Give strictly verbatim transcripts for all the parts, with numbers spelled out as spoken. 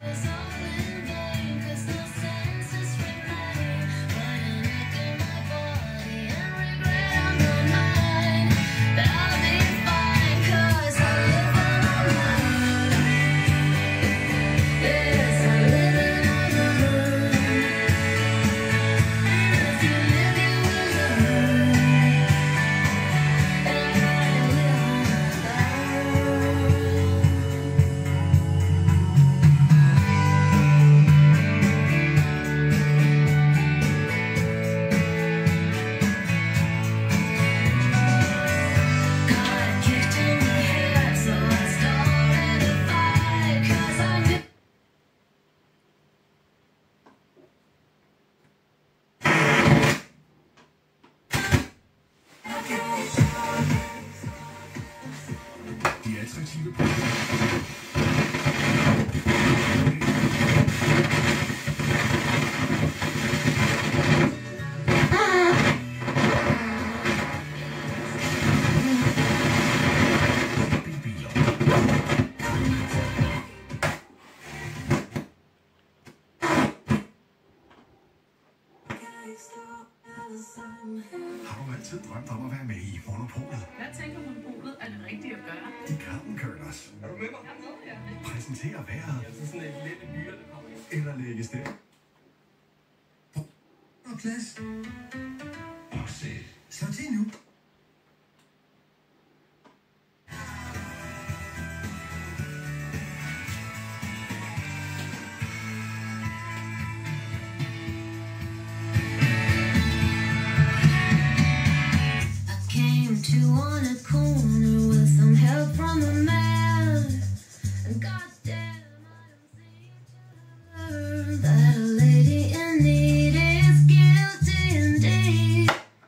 Har du altid drømt om at være med i Monopolet? Hvad tænker Monopolet er det rigtige at gøre? De Curtain Curlers. Er du med mig? Jeg er med, ja. Præsentere vejret. Jeg er sådan et lidt myre, der kommer. Eller lægge stem. Og plads. Og sæt. Slå til nu. To on a corner with some help from a man, and goddamn, I don't seem to have learned that a lady in need is guilty indeed.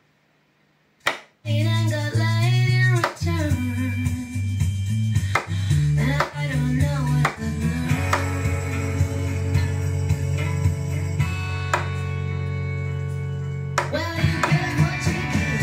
It ain't got laid in return, and I don't know what to learn. Well, you get what you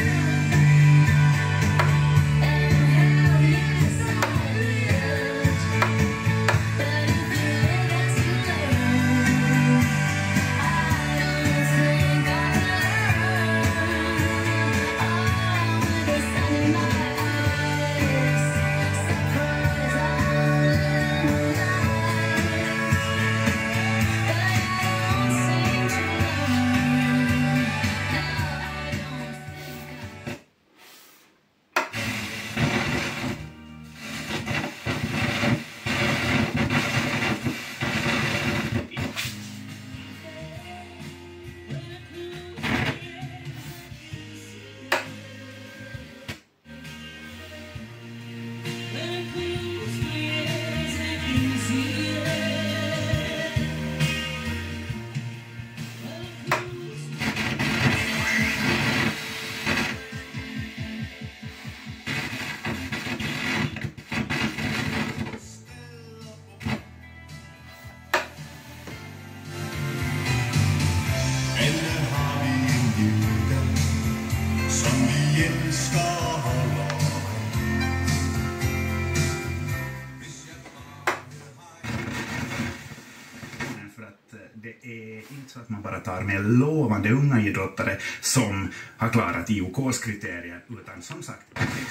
Så att man bara tar med lovande unga idrottare som har klarat I O K:s kriterier, utan som sagt.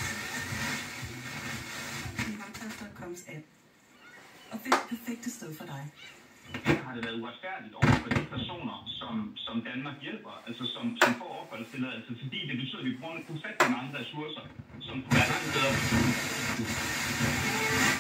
Og det er det perfekte sted for dig. Her har det været uretfærdigt over for de personer, som, som Danmark hjælper, altså som, som får opholdstilladelse, fordi det betyder, at vi bruger ufattelig mange ressourcer, som kunne være langt bedre.